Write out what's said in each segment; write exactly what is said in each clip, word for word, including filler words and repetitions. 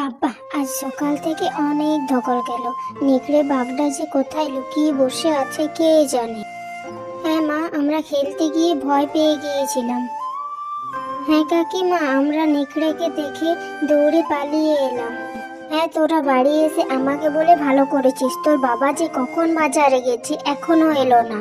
বাবা, আজ সকাল থেকে অনেক ধকল গেল। নেকড়ে বাঘটা যে কোথায় লুকিয়ে বসে আছে কে জানে। হ্যাঁ মা, আমরা খেলতে গিয়ে ভয় পেয়ে গিয়েছিলাম। হ্যাঁ কাকিমা, আমরা নেকড়েকে দেখে দৌড়ে পালিয়ে এলাম। হ্যাঁ, তোরা বাড়ি এসে আমাকে বলে ভালো করেছিস। তোর বাবা যে কখন বাজারে গেছে এখনো এলো না।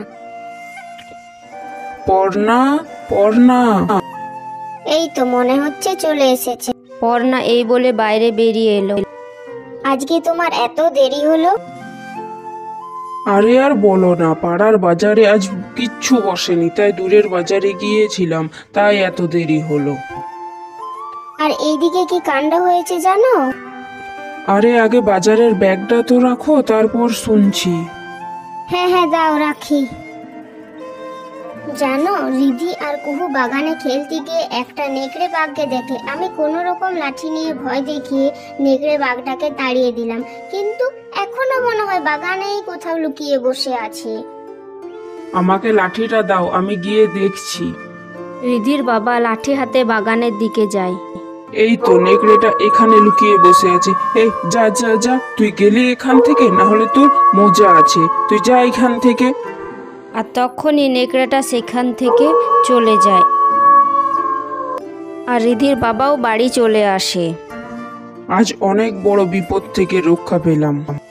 পর্ণা, পর্ণা। এই তো মনে হচ্ছে চলে এসেছে। পর্ণা এই বলে বাইরে বেরিয়ে এলো। আজকে তোমার এত দেরি হলো? আরে আর বলো না, পাড়ার বাজারে আজ কিচ্ছু বসেনি, তাই দূরের বাজারে গিয়েছিলাম, তাই এত দেরি হলো। আর এইদিকে কি কাণ্ড হয়েছে জানো? আরে আগে বাজারের ব্যাগটা তো রাখো, তারপর শুনছি। হ্যাঁ হ্যাঁ, দাও রাখি। জানো, রিধি আর কুহু বাগানে খেলতে গিয়ে একটা নেকড়ে বাঘকে দেখে। আমি কোনো রকম লাঠি নিয়ে ভয় দেখিয়ে নেকড়ে বাঘটাকে তাড়িয়ে দিলাম, কিন্তু এখনো মনে হয় বাগানেই কোথাও লুকিয়ে বসে আছে। আমাকে লাঠিটা দাও, আমি গিয়ে দেখছি। রিধির বাবা লাঠি হাতে বাগানের দিকে যায়। এই তো নেকড়েটা এখানে লুকিয়ে বসে আছে। এই যা যা যা, তুই গেলি এখান থেকে, না হলে তোর মজা আছে। তুই যা এখান থেকে। আর তখনই নেকড়েটা সেখান থেকে চলে যায়। আর রিধির বাবাও বাড়ি চলে আসে। আজ অনেক বড় বিপদ থেকে রক্ষা পেলাম।